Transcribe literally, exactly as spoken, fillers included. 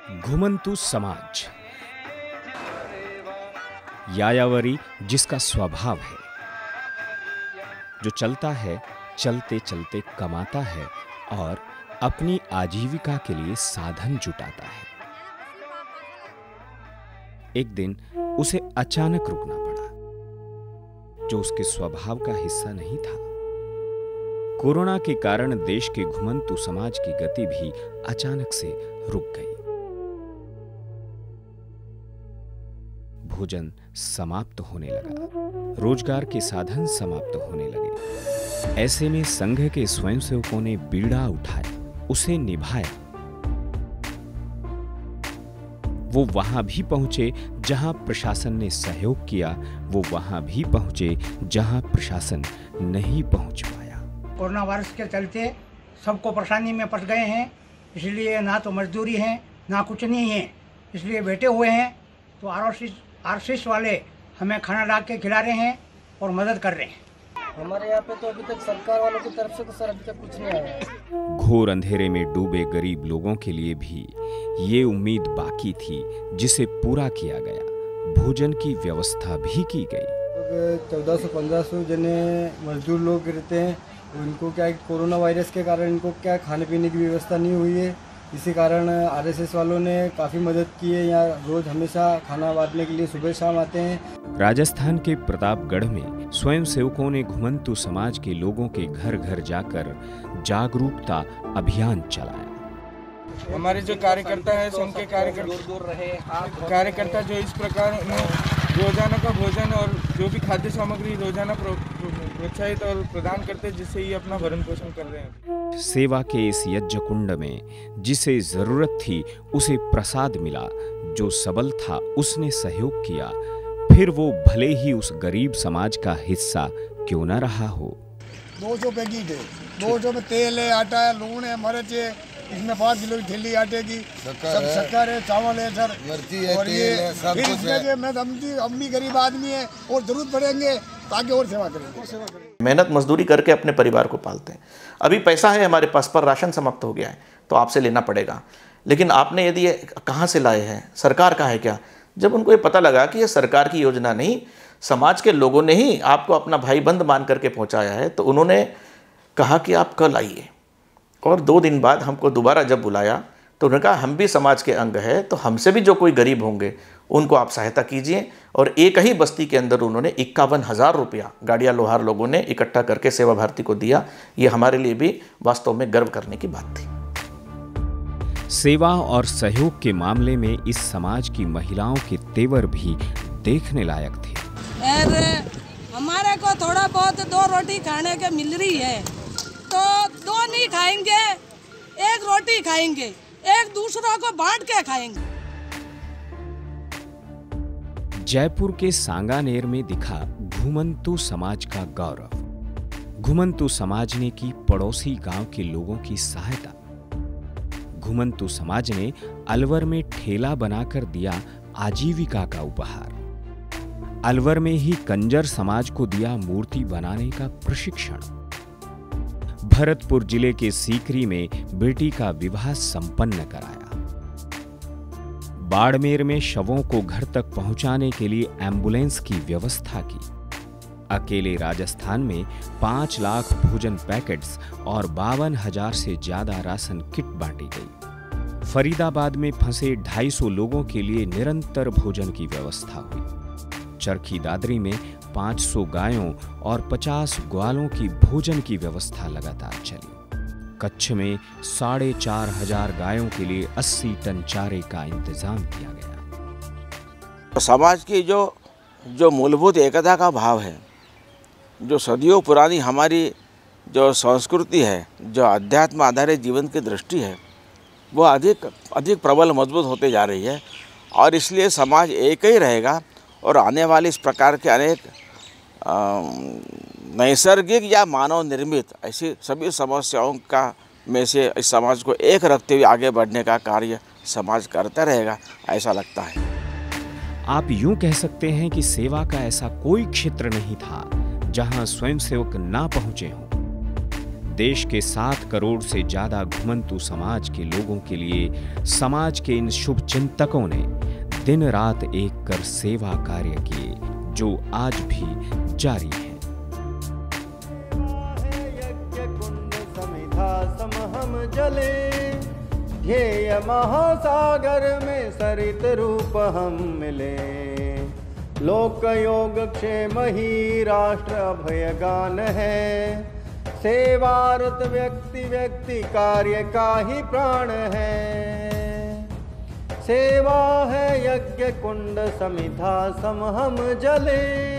घुमंतु समाज, यायावरी जिसका स्वभाव है, जो चलता है चलते चलते कमाता है और अपनी आजीविका के लिए साधन जुटाता है। एक दिन उसे अचानक रुकना पड़ा, जो उसके स्वभाव का हिस्सा नहीं था। कोरोना के कारण देश के घुमंतु समाज की गति भी अचानक से रुक गई। भोजन समाप्त होने लगा, रोजगार के साधन समाप्त होने लगे। ऐसे में संघ के स्वयंसेवकों ने बीड़ा उठाया, उसे निभाया। वो वहां भी पहुंचे जहां प्रशासन ने सहयोग किया, वो वहां भी पहुंचे जहां प्रशासन नहीं पहुंच पाया। कोरोना वायरस के चलते सबको परेशानी में फंस गए हैं, इसलिए ना तो मजदूरी है ना कुछ नहीं है, इसलिए बैठे हुए हैं। तो आरओसी आरसीएस वाले हमें खाना ला के खिला रहे हैं और मदद कर रहे हैं। हमारे यहाँ पे तो अभी तक सरकार वालों की तरफ से तो सर अभी तक कुछ नहीं आया। घोर अंधेरे में डूबे गरीब लोगों के लिए भी ये उम्मीद बाकी थी, जिसे पूरा किया गया। भोजन की व्यवस्था भी की गई। चौदह सौ पंद्रह सौ जने मजदूर लोग रहते हैं, उनको क्या कोरोना वायरस के कारण इनको क्या खाने पीने की व्यवस्था नहीं हुई है। इसी कारण आरएसएस वालों ने काफ़ी मदद की है। यहाँ रोज हमेशा खाना बांटने के लिए सुबह शाम आते हैं। राजस्थान के प्रतापगढ़ में स्वयंसेवकों ने घुमंतु समाज के लोगों के घर घर जाकर जागरूकता अभियान चलाया। हमारे जो कार्यकर्ता है, संघ के कार्यकर्ता कार्यकर्ता जो इस प्रकार रोजाना का भोजन और जो भी खाद्य सामग्री रोजाना प्रोत्साहित और प्रदान करते हैं, जिससे ये अपना भरण पोषण कर रहे हैं। सेवा के इस यज्ञ कुंड में जिसे जरूरत थी उसे प्रसाद मिला, जो सबल था उसने सहयोग किया, फिर वो भले ही उस गरीब समाज का हिस्सा क्यों न रहा हो। दो सौ पैकेट है, दो सौ में तेल है, आटा है, लून है, मिर्च है, इसमें पाँच किलो की थैली आटे की, सब शक्कर है, चावल है सर, है, और ये फिर इसमें मैं हम भी गरीब आदमी है और जरूरत पड़ेंगे ताकि और सेवा करेंगे। मेहनत मजदूरी करके अपने परिवार को पालते हैं। अभी पैसा है हमारे पास, पर राशन समाप्त हो गया है तो आपसे लेना पड़ेगा। लेकिन आपने यदि ये कहाँ से लाए हैं, सरकार का है क्या? जब उनको ये पता लगा कि ये सरकार की योजना नहीं, समाज के लोगों ने ही आपको अपना भाई बंद मान करके पहुँचाया है, तो उन्होंने कहा कि आप कल आइए। और दो दिन बाद हमको दोबारा जब बुलाया तो उन्होंने कहा हम भी समाज के अंग है, तो हमसे भी जो कोई गरीब होंगे उनको आप सहायता कीजिए। और एक ही बस्ती के अंदर उन्होंने इक्यावन हज़ार रुपया गाड़िया लोहार लोगों ने इकट्ठा करके सेवा भारती को दिया। ये हमारे लिए भी वास्तव में गर्व करने की बात थी। सेवा और सहयोग के मामले में इस समाज की महिलाओं के तेवर भी देखने लायक थे। अरे हमारे को थोड़ा बहुत दो रोटी खाने के मिल रही है, तो दो नहीं खाएंगे, एक रोटी खाएंगे, एक दूसरों को बांट के खाएंगे। जयपुर के सांगानेर में दिखा घुमंतु समाज का गौरव। घुमंतु समाज ने की पड़ोसी गांव के लोगों की सहायता। घुमंतु समाज ने अलवर में ठेला बनाकर दिया आजीविका का उपहार। अलवर में ही कंजर समाज को दिया मूर्ति बनाने का प्रशिक्षण। भरतपुर जिले के सीकरी में बेटी का विवाह संपन्न कराया। बाड़मेर में शवों को घर तक पहुंचाने के लिए एम्बुलेंस की व्यवस्था की। अकेले राजस्थान में पांच लाख भोजन पैकेट्स और बावन हजार से ज्यादा राशन किट बांटी गई। फरीदाबाद में फंसे ढाई सौ लोगों के लिए निरंतर भोजन की व्यवस्था हुई। चरखी दादरी में पाँच सौ गायों और पचास ग्वालों की भोजन की व्यवस्था लगातार चली। कच्छ में साढ़े चार हजार गायों के लिए अस्सी टन चारे का इंतजाम किया गया। समाज की जो जो मूलभूत एकता का भाव है, जो सदियों पुरानी हमारी जो संस्कृति है, जो अध्यात्म आधारित जीवन की दृष्टि है, वो अधिक अधिक प्रबल मजबूत होते जा रही है। और इसलिए समाज एक ही रहेगा और आने वाली इस प्रकार के अनेक नैसर्गिक या मानव निर्मित ऐसी सभी समस्याओं का में से इस समाज को एक रखते हुए आगे बढ़ने का कार्य समाज करता रहेगा, ऐसा लगता है। आप यूं कह सकते हैं कि सेवा का ऐसा कोई क्षेत्र नहीं था जहां स्वयंसेवक ना पहुंचे हों। देश के सात करोड़ से ज्यादा घुमंतु समाज के लोगों के लिए समाज के इन शुभ चिंतकों ने दिन रात एक कर सेवा कार्य किए, जो आज भी जारी है। हम जले ध्येय महासागर में सरित रूप हम मिले, लोक योग क्षेम ही राष्ट्र अभय गान है, सेवारत व्यक्ति व्यक्ति कार्य का ही प्राण है, सेवा है यज्ञ कुंड समिधा सम हम जले।